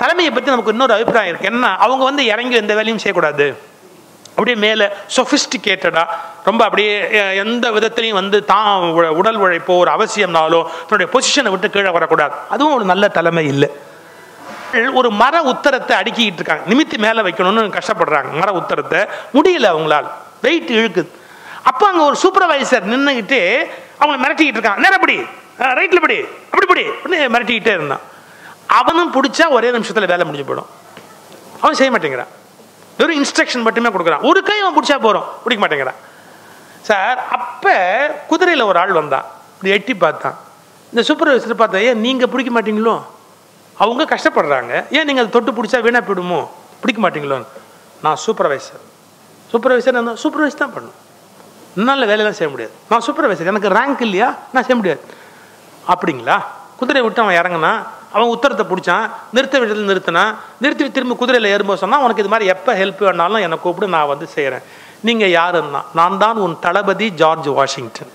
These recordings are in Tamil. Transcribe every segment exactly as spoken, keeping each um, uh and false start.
தலைமையை பற்றி நமக்கு இன்னொரு அபிப்பிராயம் இருக்குது. என்ன, அவங்க வந்து இறங்கி எந்த வேலையும் செய்யக்கூடாது, அப்படியே மேலே சொஃபிஸ்டிகேட்டடாக ரொம்ப அப்படியே எந்த விதத்துலையும் வந்து தான் உடல் உழைப்போ ஒரு அவசியம்னாலோ தன்னுடைய பொசிஷனை விட்டு கீழே வரக்கூடாது. அதுவும் ஒரு நல்ல தலைமை இல்லை. ஒரு மர உத்தரத்தை அடுக்கிட்டு இருக்காங்க, நிமித்தி மேலே வைக்கணும்னு கஷ்டப்படுறாங்க. மர உத்தரத்தை முடியல, அவங்களால் வெயிட் இழுக்குது. அப்போ அங்கே ஒரு சூப்பர்வைசர் நின்றுக்கிட்டு அவங்களை மிரட்டிக்கிட்டு இருக்கான். நேரப்படி, ரைட்டில் படி, அப்படி படி மிரட்டிக்கிட்டே இருந்தான். அவனும் பிடிச்சா ஒரே நிமிஷத்தில் வேலை முடிஞ்சு போயிடும். அவன் செய்ய மாட்டேங்கிறான், வெறும் இன்ஸ்ட்ரக்ஷன் மட்டுமே கொடுக்குறான். ஒரு கை அவன் பிடிச்சா போகிறோம், பிடிக்க மாட்டேங்கிறான் சார். அப்போ குதிரையில் ஒரு ஆள் வந்தான், இப்படி எட்டி பார்த்தான். இந்த சூப்பர்வைசர் பார்த்தா, ஏன் நீங்கள் பிடிக்க மாட்டீங்களோ, அவங்க கஷ்டப்படுறாங்க, ஏன் நீங்கள் அதை தொட்டு பிடிச்சா வீணாக போயிடுமோ, பிடிக்க மாட்டீங்களோன்னு. நான் சூப்பர்வைசர், சூப்பர்வைசர் நான் சூப்பர்வைஸ் தான் பண்ணணும், என்னால் வேலையெல்லாம் செய்ய முடியாது, நான் சூப்பர்வைசர், எனக்கு ரேங்க் இல்லையா, நான் செய்ய முடியாது. அப்படிங்களா? குதிரையை விட்டு அவன் இறங்கினா, அவன் உத்தரத்தை பிடிச்சான், நிறுத்த வேண்டியதில் நிறுத்தினான், நிறுத்தி திரும்பி குதிரையில் ஏறும்போது சொன்னால், உனக்கு இது மாதிரி எப்போ ஹெல்ப் வேணாலும் என்னை கூப்பிடு, நான் வந்து செய்கிறேன். நீங்கள் யாருன்னா, நான் தான் உன் தளபதி ஜார்ஜ் வாஷிங்டன்,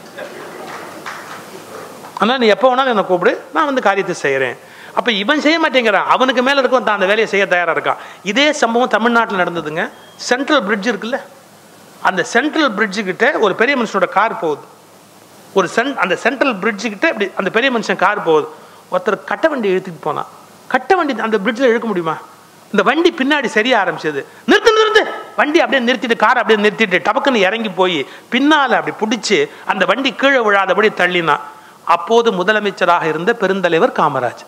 ஆனால் நீ எப்போ வேணாலும் என்னை கூப்பிடு, நான் வந்து காரியத்தை செய்கிறேன். அப்போ இவன் செய்ய மாட்டேங்கிறான், அவனுக்கு மேலே இருக்கும் தான் அந்த வேலையை செய்ய தயாராக இருக்கான். இதே சம்பவம் தமிழ்நாட்டில் நடந்ததுங்க. சென்ட்ரல் பிரிட்ஜ் இருக்குல்ல, அந்த சென்ட்ரல் பிரிட்ஜுக்கிட்ட ஒரு பெரிய மனுஷனோட கார் போகுது. ஒரு சென் அந்த சென்ட்ரல் பிரிட்ஜுக்கிட்ட இப்படி அந்த பெரிய மனுஷன் கார் போகுது. ஒருத்தர் கட்ட வண்டி இழுத்துட்டு போனான். கட்ட வண்டி அந்த பிரிட்ஜில் இழுக்க முடியுமா? இந்த வண்டி பின்னாடி சரிய ஆரம்பிச்சது. நிறுத்து நிறுத்து, வண்டி அப்படியே நிறுத்திட்டு, காரை அப்படியே நிறுத்திட்டு டபக்குன்னு இறங்கி போய் பின்னால் அப்படி பிடிச்சி அந்த வண்டி கீழே விழாதபடி தள்ளினான். அப்போது முதலமைச்சராக இருந்த பெருந்தலைவர் காமராஜ்.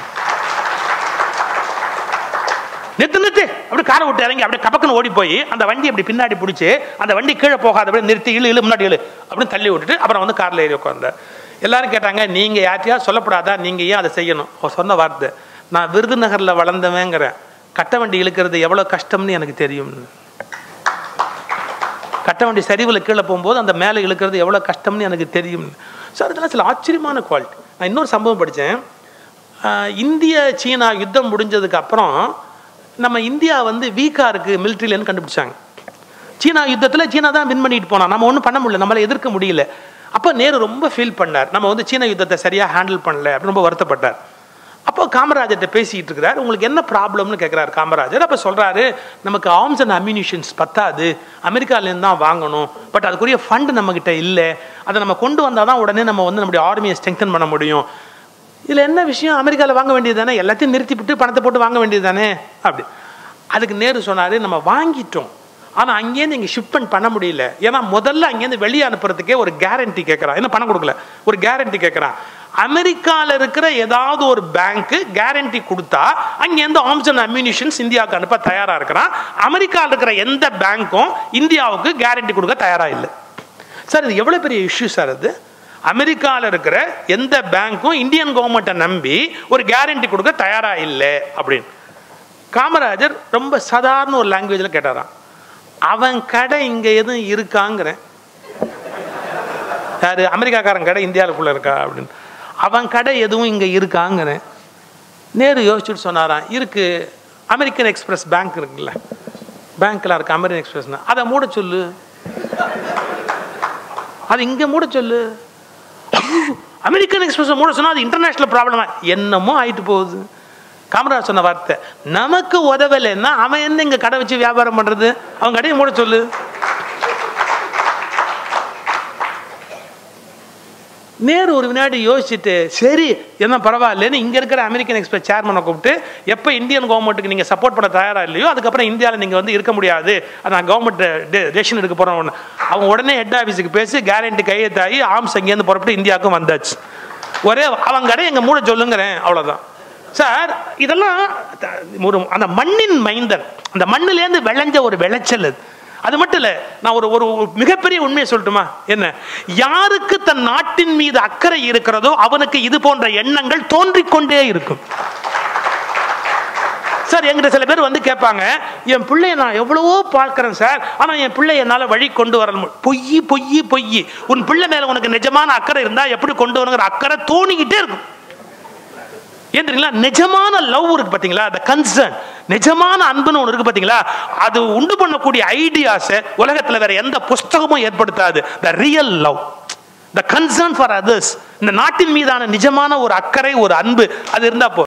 நிறுத்து நிறுத்து, அப்படி காரை விட்டு இறங்கி அப்படியே கபக்குன்னு ஓடி போய் அந்த வண்டி அப்படி பின்னாடி பிடிச்சி அந்த வண்டி கீழே போகாதபடி நிறுத்தி இழு இழு முன்னாடி இழு அப்படின்னு தள்ளி விட்டுட்டு அப்புறம் வந்து காரில் ஏறி உட்காந்தார். எல்லாரும் கேட்டாங்க, நீங்கள் யார்ட்டையா சொல்லப்படாதா, நீங்கள் ஏன் அதை செய்யணும்? அவர் சொன்ன வார்த்தை, நான் விருதுநகரில் வளர்ந்தவங்கிறேன், கட்ட வண்டி இழுக்கிறது எவ்வளோ கஷ்டம்னு எனக்கு தெரியும். கட்ட வண்டி சரிவில் கீழே போகும்போது அந்த மேலே இழுக்கிறது எவ்வளோ கஷ்டம்னு எனக்கு தெரியும். ஸோ அதெல்லாம் சில ஆச்சரியமான குவாலிட்டி. நான் இன்னொரு சம்பவம் படித்தேன். இந்திய சீனா யுத்தம் முடிஞ்சதுக்கு அப்புறம் நம்ம இந்தியா வந்து வீக்காக இருக்குது மிலிட்ரியிலன்னு கண்டுபிடிச்சாங்க. சீனா யுத்தத்தில் சீனா தான் வின் பண்ணிட்டு போனான், நம்ம ஒன்றும் பண்ண முடியல, நம்மளால் எதிர்க்க முடியல. அப்போ நேரு ரொம்ப ஃபீல் பண்ணார், நம்ம வந்து சீன யுத்தத்தை சரியாக ஹேண்டில் பண்ணல அப்படின்னு ரொம்ப வருத்தப்பட்டார். அப்போ காமராஜர்கிட்ட பேசிக்கிட்டு இருக்கிறார். உங்களுக்கு என்ன ப்ராப்ளம்னு கேட்குறாரு காமராஜர். அப்போ சொல்கிறாரு, நமக்கு ஆர்ம்ஸ் அண்ட் அம்யூனிஷன்ஸ் பத்தாது, அமெரிக்காலேருந்து தான் வாங்கணும், பட் அதுக்குரிய ஃபண்டு நம்மக்கிட்ட இல்லை, அதை நம்ம கொண்டு வந்தால் தான் உடனே நம்ம வந்து நம்முடைய ஆர்மியை ஸ்ட்ரெங்தன் பண்ண முடியும். இதில் என்ன விஷயம், அமெரிக்காவில் வாங்க வேண்டியது தானே, எல்லாத்தையும் நிறுத்திவிட்டு பணத்தை போட்டு வாங்க வேண்டியது தானே அப்படி. அதுக்கு நேரு சொன்னார், நம்ம வாங்கிட்டோம், ஆனால் அங்கேருந்து இங்கே ஷிப்மெண்ட் பண்ண முடியல. ஏன்னா முதல்ல அங்கேருந்து வெளியே அனுப்புறதுக்கே ஒரு கேரண்டி கேட்குறான், என்ன பணம் கொடுக்கல, ஒரு கேரண்டி கேட்குறான். அமெரிக்காவில் இருக்கிற ஏதாவது ஒரு பேங்க்கு கேரண்டி கொடுத்தா அங்கேருந்து ஆர்ம்ஸ் அண்ட் அம்யூனிஷன்ஸ் இந்தியாவுக்கு அனுப்ப தயாராக இருக்கிறான். அமெரிக்காவில் இருக்கிற எந்த பேங்க்கும் இந்தியாவுக்கு கேரண்டி கொடுக்க தயாராக இல்லை. சார் இது எவ்வளோ பெரிய இஷ்யூ சார் இது. அமெரிக்காவில் இருக்கிற எந்த பேங்க்கும் இந்தியன் கவர்மெண்ட்டை நம்பி ஒரு கேரண்டி கொடுக்க தயாராக இல்லை அப்படின்னு. காமராஜர் ரொம்ப சாதாரண ஒரு லாங்குவேஜில் கேட்டாராம், அவன் கடை இங்கே எதுவும் இருக்காங்கிறேன். யாரு? அமெரிக்காக்காரன் கடை இந்தியாவுக்குள்ளே இருக்கா அப்படின்னு. அவன் கடை எதுவும் இங்கே இருக்காங்கிறேன். நேரு யோசிச்சுட்டு சொன்னாராம், இருக்கு, அமெரிக்கன் எக்ஸ்பிரஸ் பேங்க் இருக்குல்ல, பேங்க்லாம் இருக்கு அமெரிக்கன் எக்ஸ்பிரஸ்னா, அதை மூட சொல்லு, அது இங்கே மூட சொல்லு. அமெரிக்கன் எக்ஸ்பிரஸ் மூட சொன்னால் அது இன்டர்நேஷனல் ப்ராப்ளமா, என்னமோ ஆயிட்டு போகுது. காமராஜ் சொன்ன வார்த்தை, நமக்கு உதவலைன்னா அவன் என்ன இங்கே கடை வச்சு வியாபாரம் பண்ணுறது, அவன் கடையை மூட சொல்லு. நேரு ஒரு வினாடி யோசிச்சுட்டு, சரி என்ன பரவாயில்லன்னு இங்கே இருக்கிற அமெரிக்கன் எக்ஸ்பிரஸ் சேர்மனை கூப்பிட்டு, எப்போ இந்தியன் கவர்மெண்ட்டுக்கு நீங்கள் சப்போர்ட் பண்ண தயாராக இல்லையோ அதுக்கப்புறம் இந்தியாவில் நீங்கள் வந்து இருக்க முடியாது, அது நான் கவர்மெண்ட் டெசிஷன் எடுக்க போகிறோம் ஒன்று. அவங்க உடனே ஹெட் ஆஃபீஸுக்கு பேசி கேரண்டி கையெழுத்தாகி ஆர்ம்ஸ் அங்கேருந்து புறப்பட்டு இந்தியாவுக்கும் வந்தாச்சு. ஒரே அவங்க கடை எங்கள் மூட சொல்லுங்கிறேன், அவ்வளோதான் சார். இதெல்லாம் ஒரு அந்த மண்ணின் மைந்தன், அந்த மண்ணிலேருந்து விளைஞ்ச ஒரு விளைச்சல் அது. அது மட்டும் இல்லை, நான் ஒரு ஒரு மிகப்பெரிய உண்மையை சொல்லட்டுமா, என்ன, யாருக்கு தன் நாட்டின் மீது அக்கறை இருக்கிறதோ அவனுக்கு இது போன்ற எண்ணங்கள் தோன்றிக்கொண்டே இருக்கும். சார் என்கிட்ட சில பேர் வந்து கேட்பாங்க, என் பிள்ளைய நான் எவ்வளவோ பார்க்கிறேன் சார், ஆனால் என் பிள்ளை என்னால் வழி கொண்டு வர முடியும். பொய் பொய் பொய். உன் பிள்ளை மேலே உனக்கு நிஜமான அக்கறை இருந்தால் எப்படி கொண்டு வரணுங்கிற அக்கறை தோணிக்கிட்டே இருக்கும். ஏன் தெரியுங்களா, நிஜமான லவ் இருக்கு பார்த்தீங்களா, அந்த கன்சர்ன், நிஜமான அன்புன்னு ஒன்று இருக்கு பார்த்தீங்களா, அது உண்டு பண்ணக்கூடிய ஐடியாஸை உலகத்தில் வேற எந்த புஸ்தகமும் ஏற்படுத்தாது. The real love, the concern for others, இந்த நாட்டின் மீதான நிஜமான ஒரு அக்கறை, ஒரு அன்பு, அது இருந்தா போ